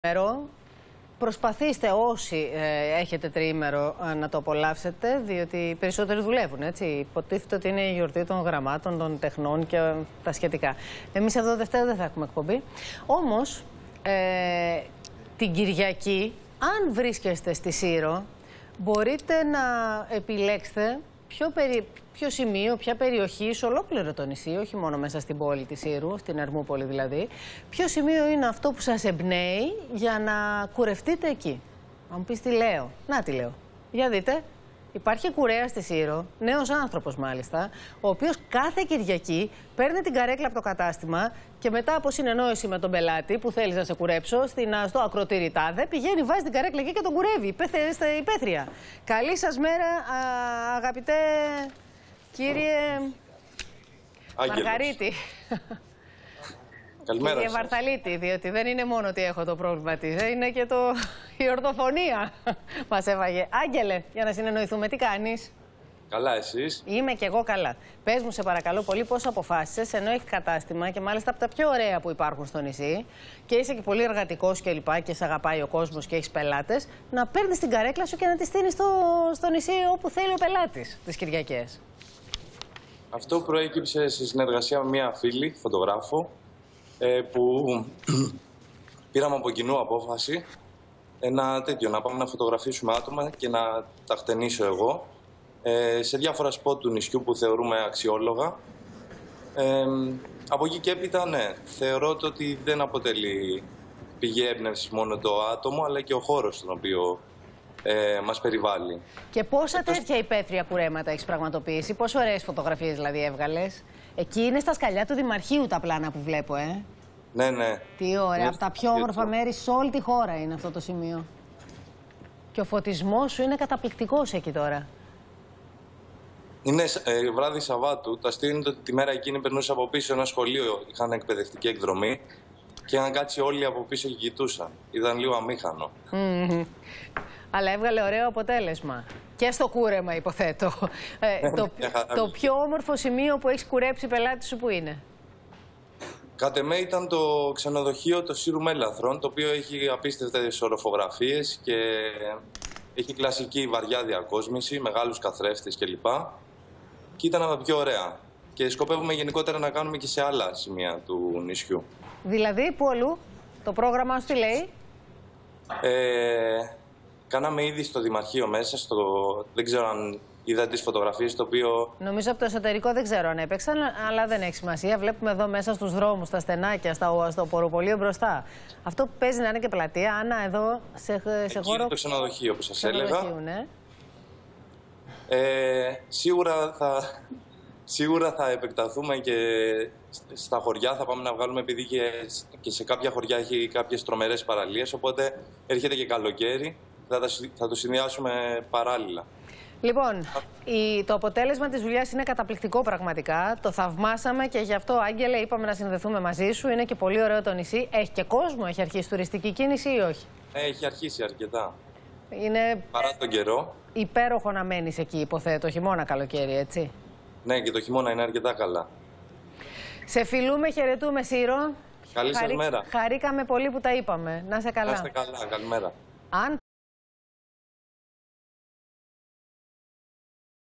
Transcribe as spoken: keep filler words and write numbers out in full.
Μέρο. Προσπαθήστε όσοι ε, έχετε τριήμερο ε, να το απολαύσετε, διότι οι περισσότεροι δουλεύουν, έτσι. Υποτίθεται ότι είναι η γιορτή των γραμμάτων, των τεχνών και ε, τα σχετικά. Εμείς εδώ Δευτέρα δεν θα έχουμε εκπομπή. Όμως, ε, την Κυριακή, αν βρίσκεστε στη Σύρο, μπορείτε να επιλέξετε ποιο, περι... ποιο σημείο, ποια περιοχή σε ολόκληρο το νησί, όχι μόνο μέσα στην πόλη της Σύρου, στην Ερμούπολη δηλαδή, ποιο σημείο είναι αυτό που σας εμπνέει για να κουρευτείτε εκεί. Αν μου πεις τι λέω, να τι λέω. Για δείτε, υπάρχει κουρέας στη Σύρο, νέος άνθρωπος μάλιστα, ο οποίος κάθε Κυριακή παίρνει την καρέκλα από το κατάστημα και μετά από συνεννόηση με τον πελάτη που θέλει να σε κουρέψω στην, στο ακροτήρι τάδε, πηγαίνει, βάζει την καρέκλα εκεί και τον κουρεύει. Υπαίθρια. Καλή σας μέρα, α, αγαπητέ κύριε Άγγελος. Μαργαρίτη. Καλημέρα. Κύριε σας. Βαρθαλίτη, διότι δεν είναι μόνο ότι έχω το πρόβλημα της, είναι και το... η ορθοφωνία μας έβαγε. Άγγελε, για να συνεννοηθούμε, τι κάνεις? Καλά, εσείς? Είμαι και εγώ καλά. Πες μου, σε παρακαλώ πολύ, πώς αποφάσισες, ενώ έχει κατάστημα και μάλιστα από τα πιο ωραία που υπάρχουν στο νησί και είσαι και πολύ εργατικός και λοιπά και σε αγαπάει ο κόσμος και έχεις πελάτες, να παίρνεις την καρέκλα σου και να τη στείνεις στο, στο νησί όπου θέλει ο πελάτης τις Κυριακές. Αυτό προέκυψε σε συνεργασία με μια φίλη, φωτογράφο, που πήραμε από κοινού απόφαση ένα τέτοιο, να πάμε να φωτογραφίσουμε άτομα και να τα χτενίσω εγώ σε διάφορα σποτ του νησιού που θεωρούμε αξιόλογα. Ε, από εκεί και έπειτα, ναι, θεωρώ ότι δεν αποτελεί πηγή έμπνευσης μόνο το άτομο, αλλά και ο χώρος στον οποίο ε, μας περιβάλλει. Και πόσα Εκτός... τέτοια υπαίθρια κουρέματα έχεις πραγματοποιήσει, πόσο ωραίες φωτογραφίες δηλαδή έβγαλες? Εκεί είναι στα σκαλιά του Δημαρχείου τα πλάνα που βλέπω, ε. Ναι, ναι. Τι ωραία, είναι από τα πιο όμορφα μέρη σε όλη τη χώρα είναι αυτό το σημείο. Και ο φωτισμός σου είναι καταπληκτικός εκεί τώρα. Είναι ε, βράδυ Σαββάτου. Το αστείο είναι ότι τη μέρα εκείνη περνούσα από πίσω ένα σχολείο, είχαν εκπαιδευτική εκδρομή και είχαν κάτσει όλοι από πίσω και κοιτούσαν. Ήταν λίγο αμήχανο. Mm-hmm. Αλλά έβγαλε ωραίο αποτέλεσμα. Και στο κούρεμα, υποθέτω. ε, το, το πιο όμορφο σημείο που έχεις κουρέψει πελάτη σου που είναι? Κατ' εμέ ήταν το ξενοδοχείο το Σύρου Μέλαθρον, το οποίο έχει απίστευτες οροφογραφίες και έχει κλασική βαριά διακόσμηση, μεγάλους καθρέφτες κλπ. Και ήταν από τα πιο ωραία. Και σκοπεύουμε γενικότερα να κάνουμε και σε άλλα σημεία του νησιού. Δηλαδή, πού αλλού? Το πρόγραμμα σου τι λέει? Ε, κάναμε ήδη στο Δημαρχείο μέσα, στο... δεν ξέρω αν είδα τις φωτογραφίες, το οποίο... Νομίζω από το εσωτερικό δεν ξέρω αν έπαιξαν, αλλά δεν έχει σημασία. Βλέπουμε εδώ μέσα στους δρόμους, στα στενάκια, στα, στο ποροπολείο μπροστά. Αυτό που παίζει να είναι και πλατεία. Άννα, εδώ σε, σε Εκεί χώρο... είναι το ξενοδοχείο που σας έλεγα. Ναι. Ε, σίγουρα, θα, σίγουρα θα επεκταθούμε και στα χωριά, θα πάμε να βγάλουμε, επειδή και, και σε κάποια χωριά έχει κάποιες τρομερές παραλίες, οπότε έρχεται και καλοκαίρι, θα, θα το συνδυάσουμε παράλληλα. Λοιπόν, η, το αποτέλεσμα της δουλειάς είναι καταπληκτικό πραγματικά. Το θαυμάσαμε και γι' αυτό, Άγγελε, είπαμε να συνδεθούμε μαζί σου. Είναι και πολύ ωραίο το νησί. Έχει και κόσμο, έχει αρχίσει τουριστική κίνηση ή όχι? Έχει αρχίσει αρκετά. Είναι παρά τον καιρό. Υπέροχο να μένεις εκεί, υποθέτω, χειμώνα καλοκαίρι, έτσι? Ναι, και το χειμώνα είναι αρκετά καλά. Σε φιλούμε, χαιρετούμε, Σύρο. Καλή σας Χαρί... μέρα. Χαρήκαμε πολύ που τα είπαμε. Να είσαι καλά. Να είστε καλά, καλημέρα. Αν